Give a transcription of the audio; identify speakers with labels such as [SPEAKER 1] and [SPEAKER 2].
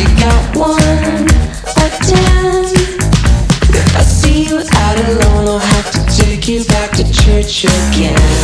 [SPEAKER 1] pick out 1 or 10. If I see you out alone, I'll have to take you back to church again.